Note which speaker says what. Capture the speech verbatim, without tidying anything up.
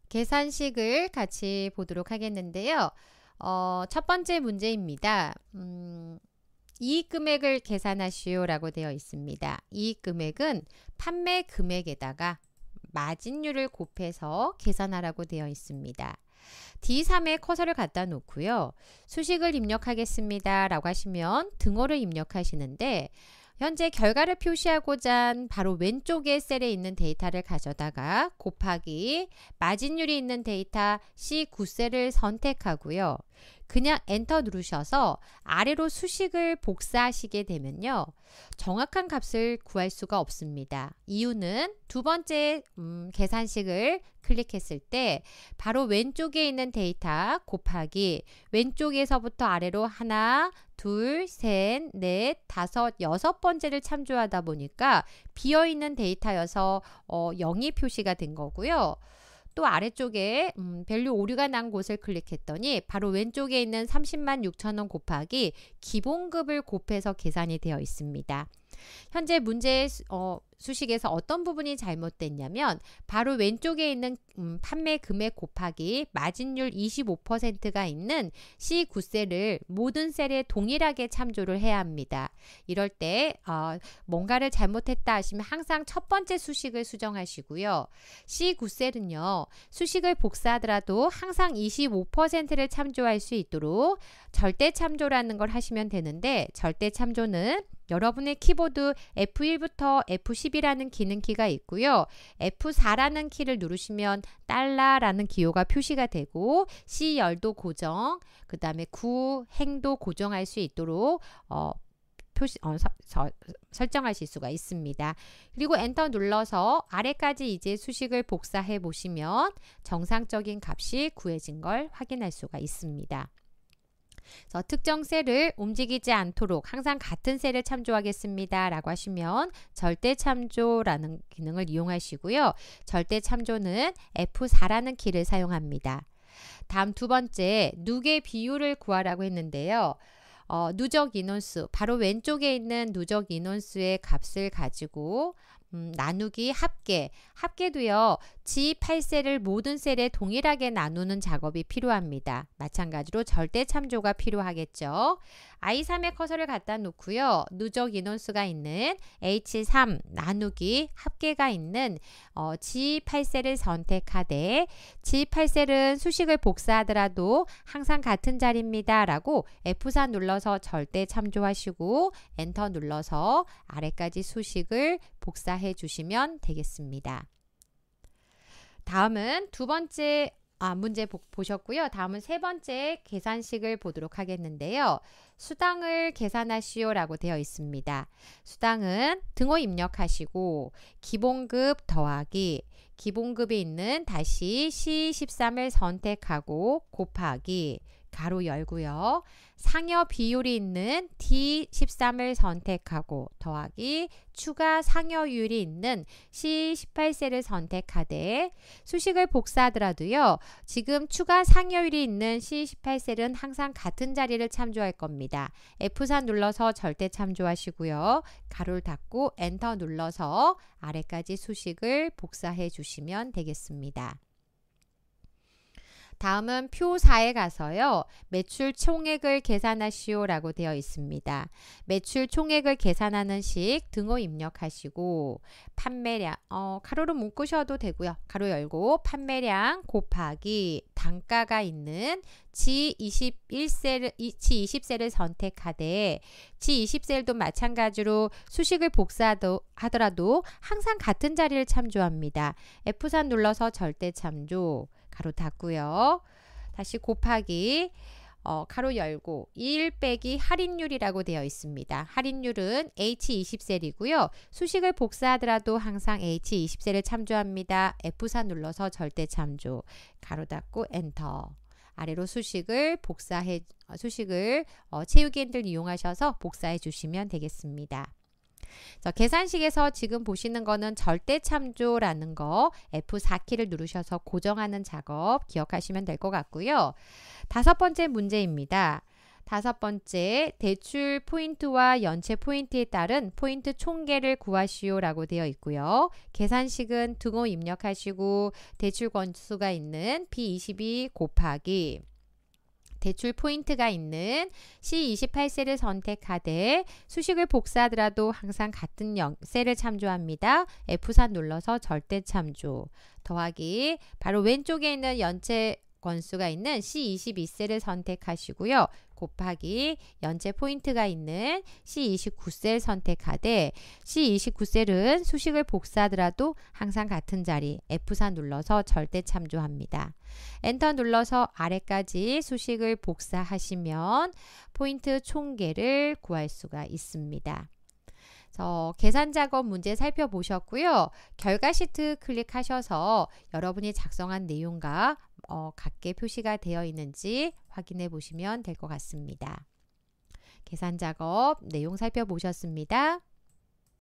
Speaker 1: 계산식을 같이 보도록 하겠는데요. 어, 첫 번째 문제입니다. 음, 이익 금액을 계산하시오 라고 되어 있습니다. 이익 금액은 판매 금액에다가 마진율을 곱해서 계산하라고 되어 있습니다. 디 삼에 커서를 갖다 놓고요. 수식을 입력하겠습니다 라고 하시면 등호를 입력하시는데 현재 결과를 표시하고자 한 바로 왼쪽에 셀에 있는 데이터를 가져다가 곱하기 마진율이 있는 데이터 씨 구 셀을 선택하고요. 그냥 엔터 누르셔서 아래로 수식을 복사하시게 되면요. 정확한 값을 구할 수가 없습니다. 이유는 두 번째 음, 계산식을 클릭했을 때 바로 왼쪽에 있는 데이터 곱하기 왼쪽에서부터 아래로 하나, 둘, 셋, 넷, 다섯, 여섯 번째를 참조하다 보니까 비어있는 데이터여서 어, 영이 표시가 된 거고요. 또 아래쪽에 음, 밸류 오류가 난 곳을 클릭했더니 바로 왼쪽에 있는 삼십만 육천 원 곱하기 기본급을 곱해서 계산이 되어 있습니다. 현재 문제 어, 수식에서 어떤 부분이 잘못됐냐면 바로 왼쪽에 있는 음, 판매 금액 곱하기 마진율 이십오 퍼센트가 있는 씨 구 셀을 모든 셀에 동일하게 참조를 해야 합니다. 이럴 때 어, 뭔가를 잘못했다 하시면 항상 첫 번째 수식을 수정하시고요. 씨 구 셀은요. 수식을 복사하더라도 항상 이십오 퍼센트를 참조할 수 있도록 절대 참조라는 걸 하시면 되는데 절대 참조는 여러분의 키보드 에프 일부터 에프 십이라는 기능키가 있고요. 에프 사라는 키를 누르시면 달러라는 기호가 표시가 되고 씨 열도 고정, 그 다음에 구 행도 고정할 수 있도록 어, 표시, 어, 서, 서, 설정하실 수가 있습니다. 그리고 엔터 눌러서 아래까지 이제 수식을 복사해 보시면 정상적인 값이 구해진 걸 확인할 수가 있습니다. 그래서 특정 셀을 움직이지 않도록 항상 같은 셀을 참조하겠습니다 라고 하시면 절대 참조라는 기능을 이용하시고요. 절대 참조는 에프 사라는 키를 사용합니다. 다음 두 번째 누계 비율을 구하라고 했는데요. 어, 누적 인원수, 바로 왼쪽에 있는 누적 인원수의 값을 가지고 음, 나누기 합계, 합계도요. 지 팔 셀을 모든 셀에 동일하게 나누는 작업이 필요합니다. 마찬가지로 절대 참조가 필요하겠죠. 아이 삼에 커서를 갖다 놓고요. 누적 인원수가 있는 에이치 삼 나누기 합계가 있는 어, 지 팔 셀을 선택하되 지 팔 셀은 수식을 복사하더라도 항상 같은 자리입니다 라고 에프 사 눌러서 절대 참조하시고 엔터 눌러서 아래까지 수식을 복사해 주시면 되겠습니다. 다음은 두 번째 아, 문제 보, 보셨고요. 다음은 세 번째 계산식을 보도록 하겠는데요. 수당을 계산하시오 라고 되어 있습니다. 수당은 등호 입력하시고 기본급 더하기 기본급이 있는 다시 씨 십삼을 선택하고 곱하기 가로 열고요. 상여 비율이 있는 디 십삼을 선택하고 더하기 추가 상여율이 있는 씨 십팔 셀을 선택하되 수식을 복사하더라도요. 지금 추가 상여율이 있는 씨 십팔 셀은 항상 같은 자리를 참조할 겁니다. 에프 사 눌러서 절대 참조하시고요. 가로를 닫고 엔터 눌러서 아래까지 수식을 복사해 주시면 되겠습니다. 다음은 표 사에 가서요. 매출 총액을 계산하시오 라고 되어 있습니다. 매출 총액을 계산하는 식 등호 입력하시고 판매량, 어, 가로로 묶으셔도 되고요. 가로 열고 판매량 곱하기 단가가 있는 지 이십일 셀을, 지 이십 셀을 선택하되 지 이십 셀도 마찬가지로 수식을 복사하더라도 항상 같은 자리를 참조합니다. 에프 사 눌러서 절대 참조 가로 닫고요. 다시 곱하기 어, 가로 열고 일 빼기 할인율이라고 되어 있습니다. 할인율은 에이치 이십 셀이고요. 수식을 복사하더라도 항상 에이치 이십 셀을 참조합니다. 에프 사 눌러서 절대 참조 가로 닫고 엔터 아래로 수식을 복사해 수식을 어, 채우기 핸들 이용하셔서 복사해 주시면 되겠습니다. 자, 계산식에서 지금 보시는 거는 절대 참조라는 거 에프 사 키를 누르셔서 고정하는 작업 기억하시면 될 것 같고요. 다섯 번째 문제입니다. 다섯 번째, 대출 포인트와 연체 포인트에 따른 포인트 총계를 구하시오라고 되어 있고요. 계산식은 등호 입력하시고 대출 건수가 있는 비 이십이 곱하기 대출 포인트가 있는 씨 이십팔 셀을 선택하되 수식을 복사하더라도 항상 같은 셀을 참조합니다. 에프 사 눌러서 절대 참조 더하기 바로 왼쪽에 있는 연체 건수가 있는 씨 이십이 셀을 선택하시고요. 곱하기 연체 포인트가 있는 씨 이십구 셀 선택하되 씨 이십구 셀은 수식을 복사하더라도 항상 같은 자리 에프 사 눌러서 절대 참조합니다. 엔터 눌러서 아래까지 수식을 복사하시면 포인트 총계를 구할 수가 있습니다. 어, 계산 작업 문제 살펴보셨고요. 결과 시트 클릭하셔서 여러분이 작성한 내용과 어, 같게 표시가 되어 있는지 확인해 보시면 될 것 같습니다. 계산 작업 내용 살펴보셨습니다.